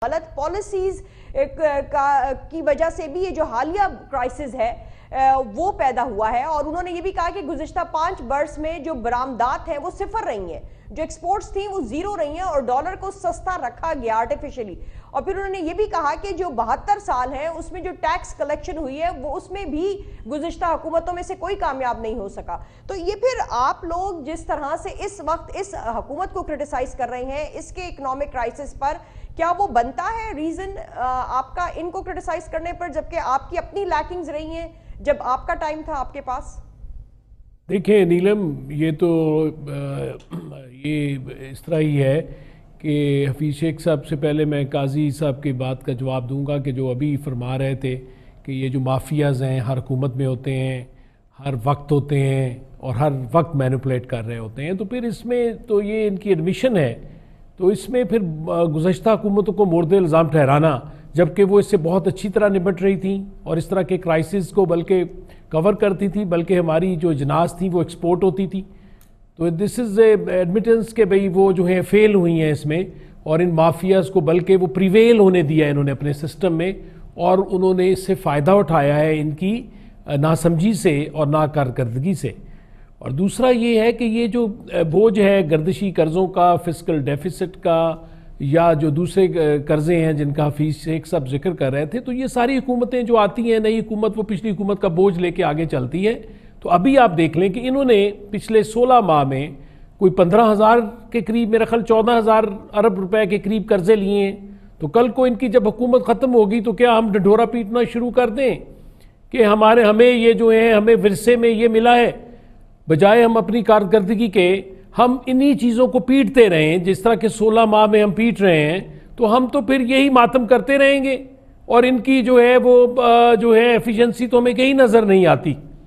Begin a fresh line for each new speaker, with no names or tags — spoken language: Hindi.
गलत पॉलिसीज की वजह से भी ये जो हालिया क्राइसिस है वो पैदा हुआ है। और उन्होंने ये भी कहा कि गुज़िश्ता 5 वर्ष में जो बरामदात हैं वो सिफर रही हैं, जो एक्सपोर्ट्स थी वो जीरो रही हैं और डॉलर को सस्ता रखा गया आर्टिफिशियली। और फिर उन्होंने ये भी कहा कि जो 72 साल हैं उसमें जो टैक्स कलेक्शन हुई है वो उसमें भी गुज़िश्ता हुकूमतों में से कोई कामयाब नहीं हो सका। तो ये फिर आप लोग जिस तरह से इस वक्त इस हुकूमत को क्रिटिसाइज कर रहे हैं इसके इकोनॉमिक क्राइसिस पर, क्या वो बनता है रीजन आपका इनको क्रिटिसाइज करने पर, जबकि आपकी अपनी लैकिंग्स रही हैं जब आपका टाइम था आपके पास?
देखिए नीलम, ये तो ये इस तरह ही है कि हफीज़ शेख साहब से पहले मैं काजी साहब की बात का जवाब दूंगा कि जो अभी फरमा रहे थे कि ये जो माफियाज़ हैं हर हुकूमत में होते हैं, हर वक्त होते हैं और हर वक्त मैनिपुलेट कर रहे होते हैं, तो फिर इसमें तो ये इनकी एडमिशन है। तो इसमें फिर गुज़श्ता हुकूमतों को मोर्द इल्ज़ाम ठहराना, जबकि वो इससे बहुत अच्छी तरह निपट रही थी और इस तरह के क्राइसिस को बल्कि कवर करती थी, बल्कि हमारी जो इजनास थी वो एक्सपोर्ट होती थी। तो दिस इज़ एडमिटेंस के भाई वो जो है फेल हुई हैं इसमें, और इन माफियाज़ को बल्कि वो प्रिवेल होने दिया इन्होंने अपने सिस्टम में, और उन्होंने इससे फ़ायदा उठाया है इनकी नासमझी से और नाकारकर्दगी से। और दूसरा ये है कि ये जो बोझ है गर्दिशी कर्ज़ों का, फिस्कल डेफिसिट का, या जो दूसरे कर्ज़े हैं जिनका हफीज़ शेख साहब जिक्र कर रहे थे, तो ये सारी हुकूमतें जो आती हैं, नई हुकूमत वो पिछली हुकूमत का बोझ लेके आगे चलती है। तो अभी आप देख लें कि इन्होंने पिछले 16 माह में कोई 15,000 के करीब, मेरा ख्याल 14,000 अरब रुपए के करीब कर्जे लिए हैं। तो कल को इनकी जब हुकूमत ख़त्म होगी तो क्या हम ढिढोरा पीटना शुरू कर दें कि हमें ये जो है हमें विरसे में ये मिला है, बजाय हम अपनी कारकर्दगी के हम इन्हीं चीज़ों को पीटते रहें जिस तरह के 16 माह में हम पीट रहे हैं, तो हम तो फिर यही मातम करते रहेंगे और इनकी जो है वो जो है एफिशिएंसी तो हमें कहीं नज़र नहीं आती।